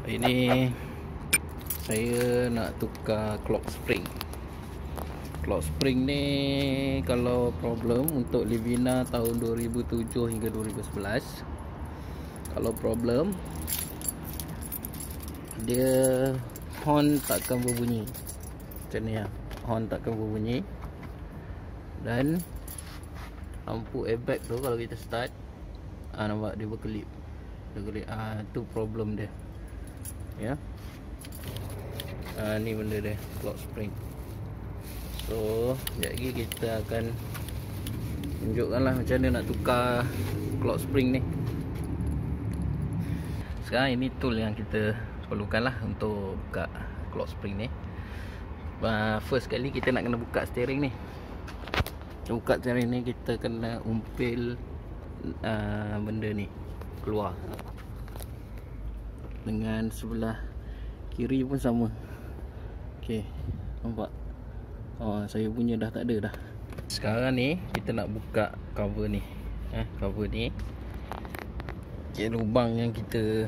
Ini saya nak tukar clock spring. Clock spring ni kalau problem untuk Livina tahun 2007 hingga 2011. Kalau problem dia horn takkan berbunyi. Macam ni lah, horn takkan berbunyi. Dan lampu airbag tu kalau kita start, nampak dia berkelip. Tu problem dia. Ya. Ni benda dia, clock spring. So, sekejap lagi kita akan tunjukkanlah macam mana nak tukar clock spring ni. Sekarang ini tool yang kita perlukan lah untuk buka clock spring ni. First kali kita nak kena buka steering ni. Buka steering ni kita kena umpil benda ni keluar. Dengan sebelah kiri pun sama. Okey, nampak? Saya punya dah tak ada dah. Sekarang ni kita nak buka cover ni. Cover ni. Okay, lubang yang kita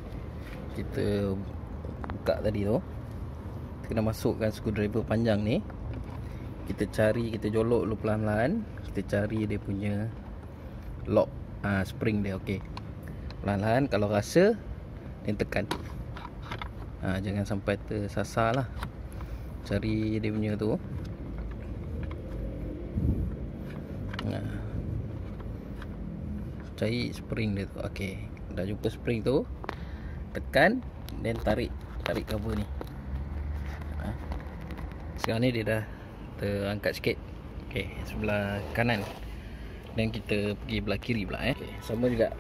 buka tadi tu, kita kena masukkan screwdriver panjang ni. Kita cari, kita jolok dulu pelan-pelan. Kita cari dia punya lock spring dia. Okey, pelan-pelan. Kalau rasa, dan tekan. Jangan sampai tersasar lah. Cari dia punya tu. Cari spring dia tu. Okey, dah jumpa spring tu, tekan dan tarik cover ni. Sekarang ni dia dah terangkat sikit. Okey, sebelah kanan. Dan kita pergi belah kiri pula. Okay, sama juga.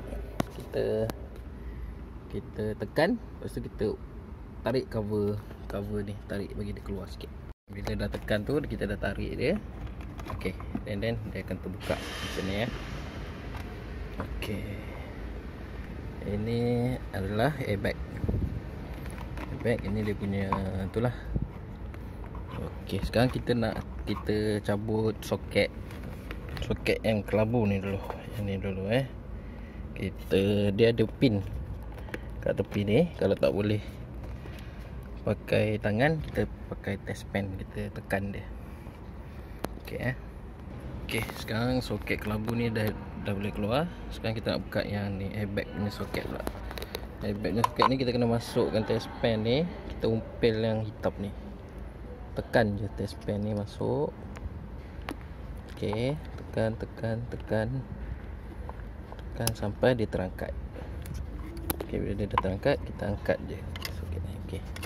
Kita tekan, lepas tu kita tarik cover ni, tarik bagi dia keluar sikit. Bila dah tekan tu, kita dah tarik dia. Okey, then dia akan terbuka macam ni ya. Okey, ini adalah airbag. Ini dia punya itulah. Okey, sekarang kita cabut soket yang kelabu ni dulu. Yang ni dulu dia ada pin kat tepi ni. Kalau tak boleh pakai tangan, kita pakai test pen, kita tekan dia. Okey Okey, sekarang soket kelabu ni dah boleh keluar. Sekarang kita nak buka yang ni, airbag punya soket pula. Airbag punya soket ni kita kena masukkan test pen ni. Kita umpil yang hitam ni. Tekan je test pen ni masuk. Okey, tekan sampai dia terangkat. Okey, bila dia dah terangkat, kita angkat je soket ni.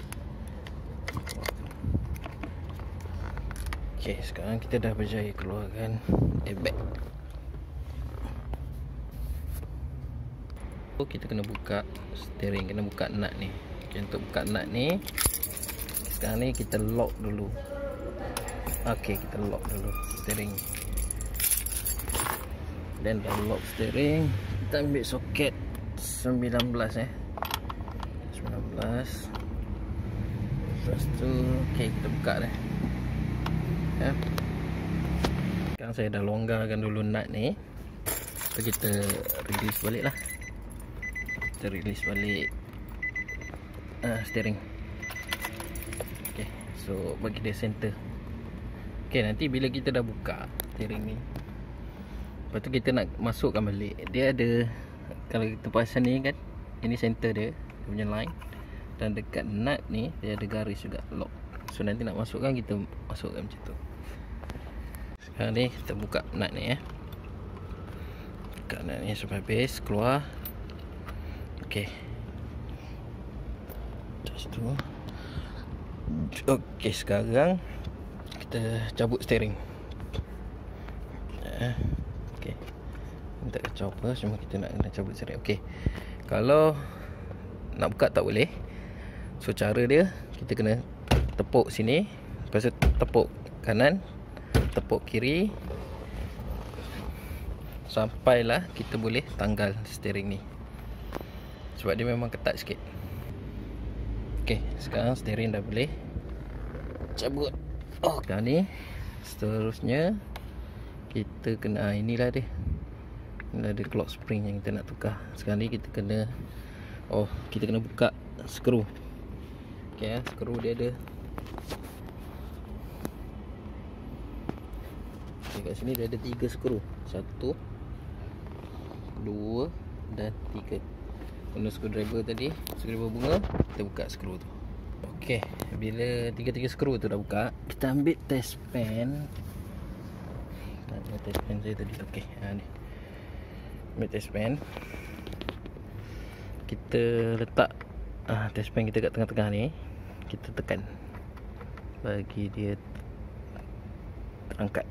Okey, sekarang kita dah berjaya keluarkan airbag. Kita kena buka steering, kena buka nut ni. Okay, untuk buka nut ni, sekarang ni kita lock dulu. Okey, kita lock dulu steering. Dan dah lock steering, kita ambil soket 19 19. Lepas tu, okey, kita buka dah. Ya. Sekarang saya dah longgarkan dulu nut ni. So kita release balik lah. Kita release balik steering. Okay, so bagi dia center. Okay, nanti bila kita dah buka steering ni, lepas tu kita nak masukkan balik. Dia ada, kalau kita pasang ni kan, ini center dia punya line. Dan dekat nut ni dia ada garis juga, lock. So nanti nak masukkan, kita masukkan macam tu. Sekarang ni kita buka nut ni ya. Buka nut ni sampai habis, keluar. Okey. Just tu. Okey, sekarang kita cabut steering. Okey. Tak kacau apa, cuma kita nak kena cabut steering. Okey. Kalau nak buka tak boleh. So cara dia, kita kena tepuk sini, lepas tu tepuk kanan, tepuk kiri, sampailah kita boleh tanggal steering ni. Sebab dia memang ketat sikit. Okey, sekarang steering dah boleh cabut. Sekarang ni seterusnya kita kena, inilah dia. Inilah dia clock spring yang kita nak tukar. Sekarang ni kita kena buka skru. Okay, skru dia ada. Okay, kat sini dia ada 3 skru. 1, 2 dan 3. Guna screwdriver tadi, screwdriver bunga, kita buka skru tu. Okey, bila 3 skru tu dah buka, kita ambil test pen. Tak ada test pen saya tadi. Okey, ni. Ambil test pen. Kita letak test pen kita kat tengah-tengah ni. Kita tekan bagi dia terangkat.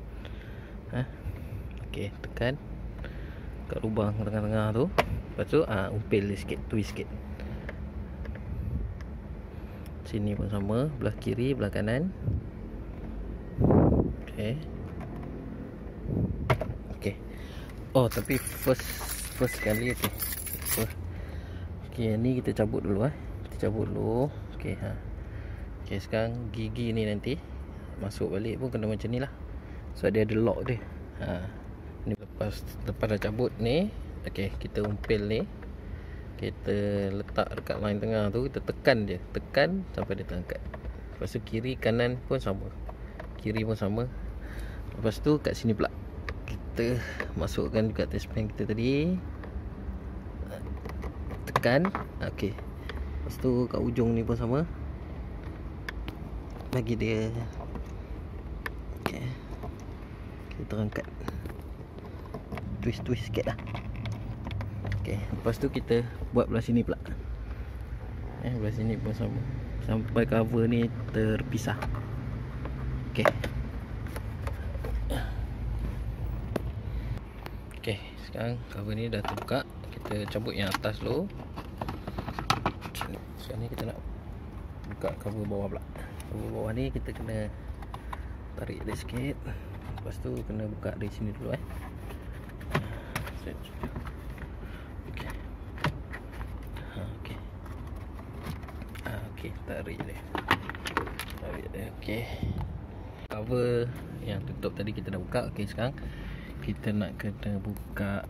Okey, tekan kat lubang tengah-tengah tu. Lepas tu umpil dia sikit, twist sikit. Sini pun sama, belah kiri, belah kanan. Okey. Okey. Oh, tapi first kali okey. Okey, ni kita cabut dulu Kita cabut dulu. Okey, Okey, sekarang gigi ni nanti masuk balik pun kena macam ni lah. So dia ada lock dia. Ni lepas dah cabut ni, okey, kita umpil ni. Kita letak dekat line tengah tu, kita tekan dia. Tekan sampai dia terangkat. Lepas tu kiri kanan pun sama. Kiri pun sama. Lepas tu kat sini pula kita masukkan dekat test pen kita tadi. Tekan. Okey. Lepas tu kat ujung ni pun sama. Bagi dia. Okey. Kita terangkat. Twist sikit lah. Okey, lepas tu kita buat belah sini pula. Belah sini pun sama. Sampai cover ni terpisah. Okey. Okey, sekarang cover ni dah terbuka. Kita cabut yang atas dulu. Sekarang ni kita nak buka cover bawah pula. Cover bawah ni kita kena tarik dia sikit. Lepas tu kena buka dari sini dulu tarik dia. Okey. Cover yang tutup tadi kita dah buka. Okey, sekarang kita nak kena buka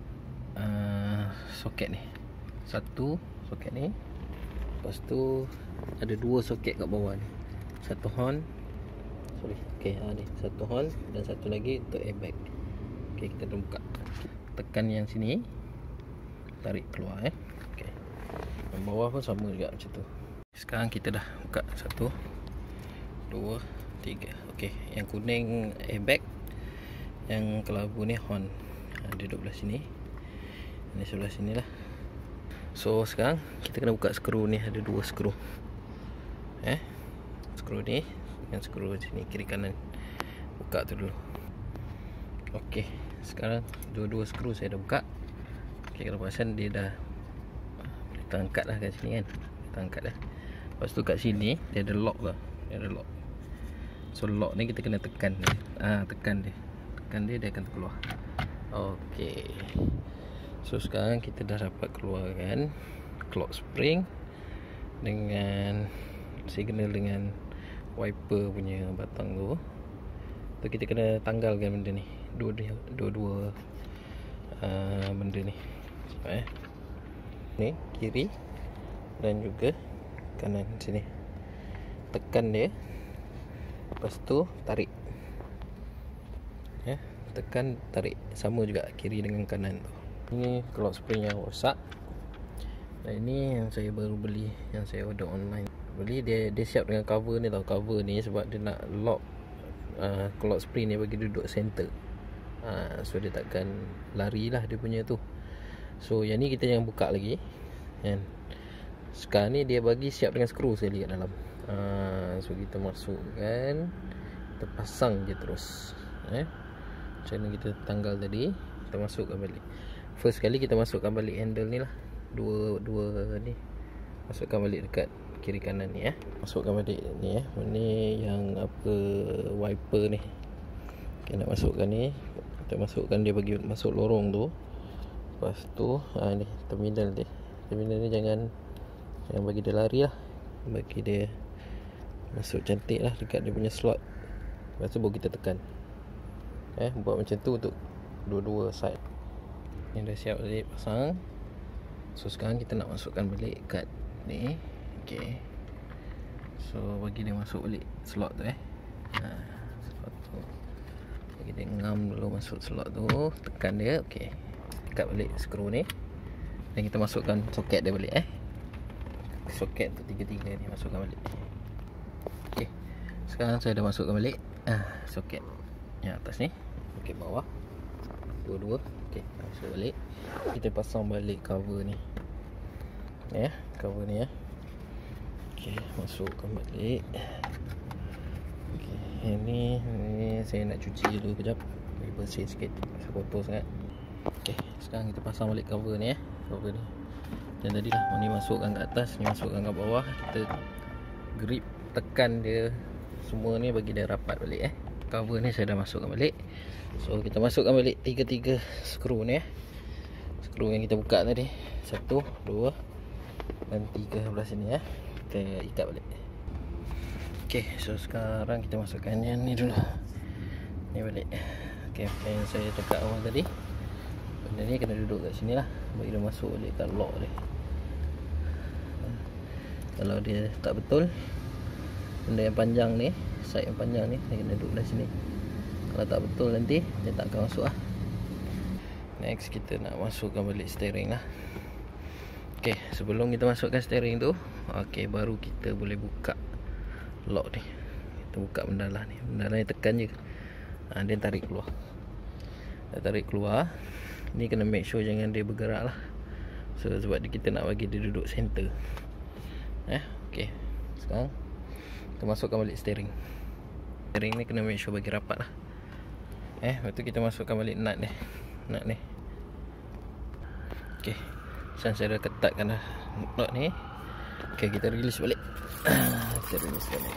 soket ni. Satu soket ni. Lepas tu ada 2 soket kat bawah ni. Satu horn. Okey, ni satu horn dan satu lagi untuk airbag. Okey, kita dah buka. Tekan yang sini. Tarik keluar Okey. Yang bawah pun sama juga macam tu. Sekarang kita dah buka 1, 2, 3. Okey, yang kuning airbag, yang kelabu ni horn. Dia duduk belah sini. Ini sebelah sini lah. So sekarang kita kena buka skru ni. Ada 2 skru. Skru ni dengan skru sini kiri kanan. Buka tu dulu. Okey, sekarang dua-dua skru saya dah buka. Okey, kalau perasan dia dah boleh terangkat lah kat sini kan. Terangkat dah. Lepas tu kat sini dia ada lock lah. Dia ada lock. So lock ni kita kena tekan dia. Tekan dia. Tekan dia akan terkeluar. Okey. So sekarang kita dah dapat keluarkan clock spring dengan signal dengan wiper punya batang tu. So kita kena tanggalkan benda ni. Dua-dua benda ni. Ni kiri dan juga kanan sini. Tekan dia. Lepas tu tarik. Tekan, tarik. Sama juga kiri dengan kanan tu. Ini clock spring yang rosak. Dan ini yang saya baru beli, yang saya order online. Beli dia siap dengan cover ni tau. Cover ni sebab dia nak lock clock spring ni bagi duduk center. So dia takkan lari lah dia punya tu. So yang ni kita yang buka lagi kan. Sekarang ni dia bagi siap dengan skru sekali kat dalam. So kita masukkan, kita pasang je terus. Macam mana kita tanggal tadi, kita masukkan balik. First kali kita masukkan balik handle ni lah. Dua ni masukkan balik dekat kiri kanan ni Masukkan balik ni Ni yang apa, wiper ni. Okay, nak masukkan ni, kita masukkan dia bagi masuk lorong tu. Lepas tu ni terminal dia. Terminal ni jangan bagi dia lari lah. Bagi dia masuk cantik lah dekat dia punya slot. Lepas tu baru kita tekan. Buat macam tu untuk dua-dua side. Yang dah siap tadi pasang. So sekarang kita nak masukkan balik kat ni. Okay, so bagi dia masuk balik slot tu slot tu. Bagi dia ngam dulu masuk slot tu, tekan dia. Okay, ikat balik skru ni. Dan kita masukkan soket dia balik soket tu tiga-tiga ni masukkan balik. Okay, sekarang saya dah masukkan balik soket yang atas ni. Okay, bawah dua-dua. Okay, masuk balik. Kita pasang balik cover ni cover ni Okay, masukkan balik. Okay, ini saya nak cuci dulu kejap, bagi bersih sikit, kotor sangat. Okay, sekarang kita pasang balik cover ni cover ni. Dan tadi lah, ni masukkan ke atas, ni masukkan ke bawah. Kita grip, tekan dia semua ni bagi dia rapat balik cover ni saya dah masukkan balik. So kita masukkan balik tiga-tiga skru ni skru yang kita buka tadi, 1, 2 dan 3 belah sini kita ikat balik. Okay, so sekarang kita masukkan yang ni dulu, ni balik. Okay, yang saya cakap awal tadi, benda ni kena duduk kat sini lah, bagi dia masuk balik kat lock dia. Kalau dia tak betul, benda yang panjang ni, side yang panjang ni, dia kena duduk belah sini. Kalau tak betul nanti dia tak akan masuk Next, kita nak masukkan balik steering lah. Okay, sebelum kita masukkan steering tu, okay, baru kita boleh buka lock ni. Kita buka bendalah ni. Bendalah ni tekan je, dia tarik keluar. Dia tarik keluar. Ni kena make sure jangan dia bergerak lah. So sebab kita nak bagi dia duduk center. Okay, sekarang kita masukkan balik steering. Steering ni kena make sure bagi rapat lah. Lepas tu kita masukkan balik nut ni. Okay, saya dah ketatkan dah nut ni. Okay, kita release balik. Kita release balik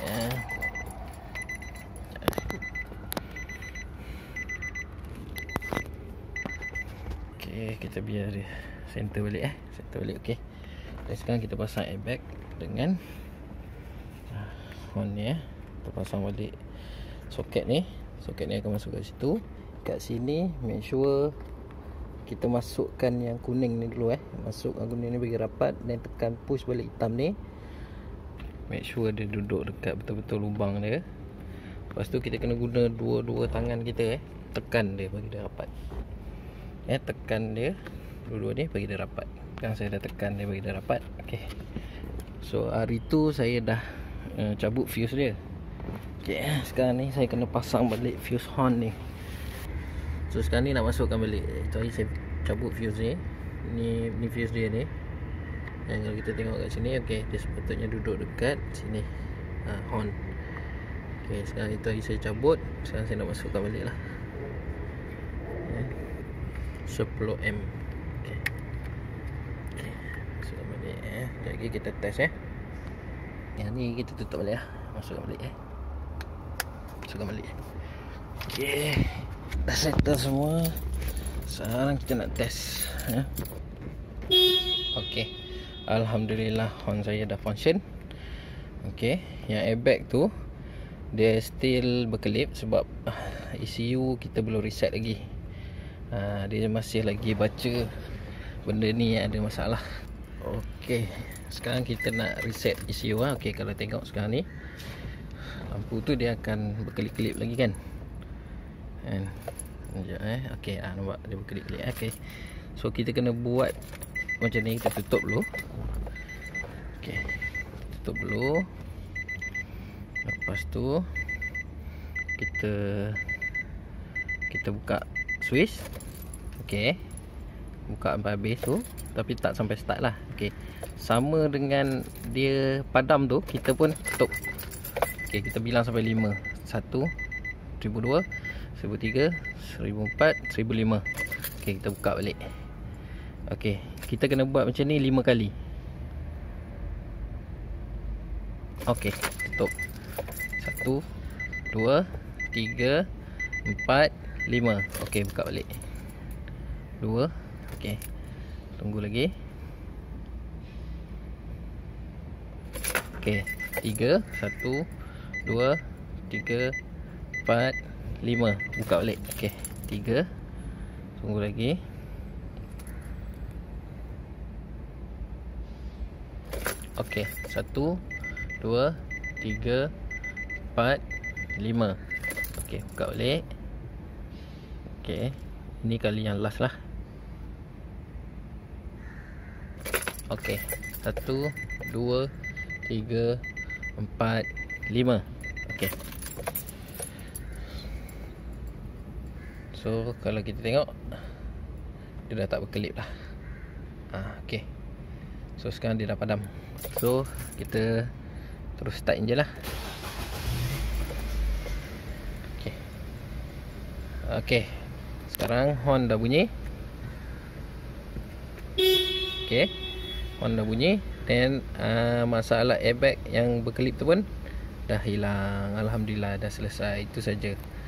Okay, kita biar dia center balik center balik. Okay, dan sekarang kita pasang airbag dengan horn ni kita pasang balik soket ni. Soket ni akan masuk kat situ. Kat sini make sure kita masukkan yang kuning ni dulu masuk yang kuning ni bagi rapat, dan tekan push balik hitam ni. Make sure dia duduk dekat betul-betul lubang dia. Lepas tu kita kena guna dua-dua tangan kita tekan dia bagi dia rapat. Tekan dia dua-dua ni bagi dia rapat. Sekarang saya dah tekan dia bagi dia rapat. Okay, so hari tu saya dah cabut fuse dia. Okay, sekarang ni saya kena pasang balik fuse horn ni. So sekarang ni nak masukkan balik. Tadi saya cabut fuse ni. Ni fuse dia ni. Yang kalau kita tengok kat sini, okay, dia sepatutnya duduk dekat sini, horn. Okay, sekarang itu tadi saya cabut. Sekarang saya nak masukkan balik lah 10M. Okay, masukkan balik sekejap lagi kita test yang ni kita tutup balik masukkan balik masukkan balik. Okay, dah settle semua. Sekarang kita nak test Okay, alhamdulillah horn saya dah function. Okay, yang airbag tu dia still berkelip sebab ECU kita belum reset lagi. Dia masih lagi baca benda ni yang ada masalah. Okay, sekarang kita nak reset ECU Okay, kalau tengok sekarang ni lampu tu dia akan berkelip-kelip lagi kan. Sekejap okay, nampak dia berkelip-kelip. Okay, so kita kena buat macam ni. Kita tutup dulu. Okay, tutup dulu. Lepas tu kita buka switch. Okay, buka sampai habis tu, tapi tak sampai start lah. Okay, sama dengan dia padam tu, kita pun tutup. Okay, kita bilang sampai 5. 1, 1002, 1003, 1004, 1005. Okay, kita buka balik. Okay, kita kena buat macam ni 5 kali. Okay, tutup. 1, 2, 3, 4, 5. Okay, buka balik. 2. Okay, tunggu lagi. Okay, 3, 1, 2, 3, 4, 5. Buka balik. Okay, 3. Tunggu lagi. Okey, 1 2 3 4 5. Okey, buka balik. Okey, ini kali yang last lah. Okey, 1 2 3 4 5. Okey. So kalau kita tengok, dia dah tak berkelip lah. Okey. So sekarang dia dah padam. So kita terus start enjin lah. Okey. Okey. Sekarang horn dah bunyi. Okey. Horn dah bunyi. Dan masalah airbag yang berkelip tu pun dah hilang. Alhamdulillah, dah selesai. Itu saja.